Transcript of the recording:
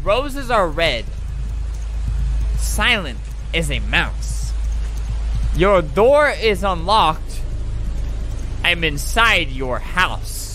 Roses are red. Silent as a mouse. Your door is unlocked. I'm inside your house.